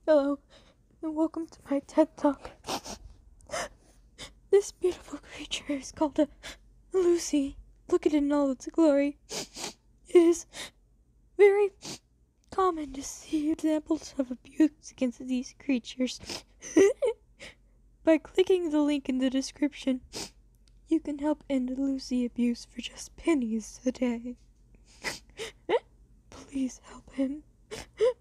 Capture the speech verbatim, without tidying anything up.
Hello, and welcome to my TED Talk. This beautiful creature is called a Lucy. Look at it in all its glory. It is very common to see examples of abuse against these creatures. By clicking the link in the description, you can help end Lucy abuse for just pennies a day. Please help him.